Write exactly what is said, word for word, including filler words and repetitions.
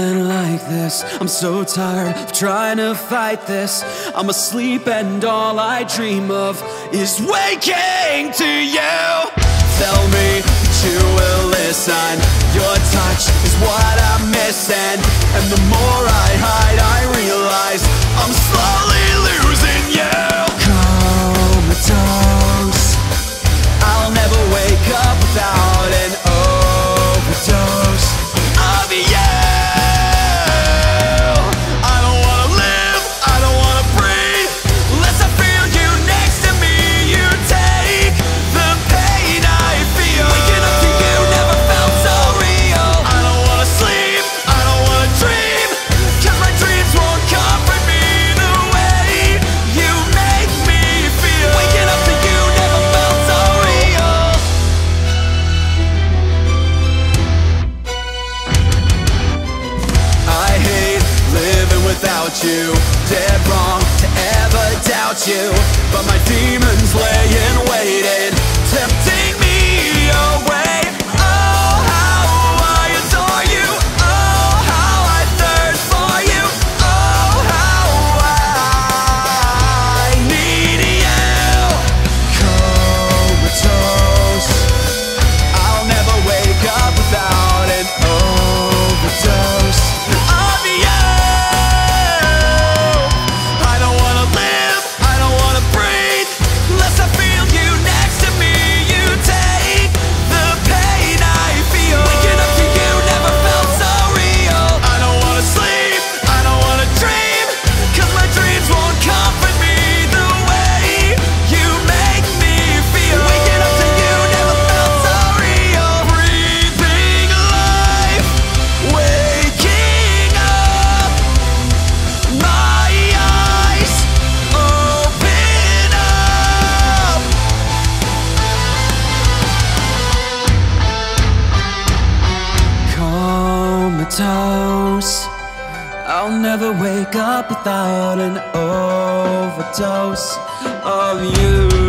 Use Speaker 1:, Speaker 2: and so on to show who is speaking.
Speaker 1: feeling like this. I'm so tired of trying to fight this. I'm asleep and all I dream of is waking to you. Tell me that you will listen. Your touch is what I'm missing. And the more I hide, I realize I'm slowly losing you. Comatose, I'll never wake up without an overdose of you. I don't wanna live, I don't wanna breathe unless I feel you next to me. You take the pain I feel. Waking up to you never felt so real. I don't wanna sleep, I don't wanna dream, 'cause my dreams won't comfort me the way you make me feel. Waking up to you never felt so real. I hate living without you. Dead wrong to ever doubt you, but my demons laying waiting, tempting me away. Oh, how I adore you. Oh, how I thirst for you. Oh, how I need you. Comatose, I'll never wake up without an overdose of you. I don't wanna live, I don't wanna breathe unless I feel you next to me. You take the pain I feel. Waking up to you never felt so real. I don't wanna sleep, I don't wanna dream, 'cause my dreams won't comfort me the way you make me feel. Waking up to you never felt so real. Breathing life, waking up, my eyes open up. Comatose, I'll never wake up without an overdose of you.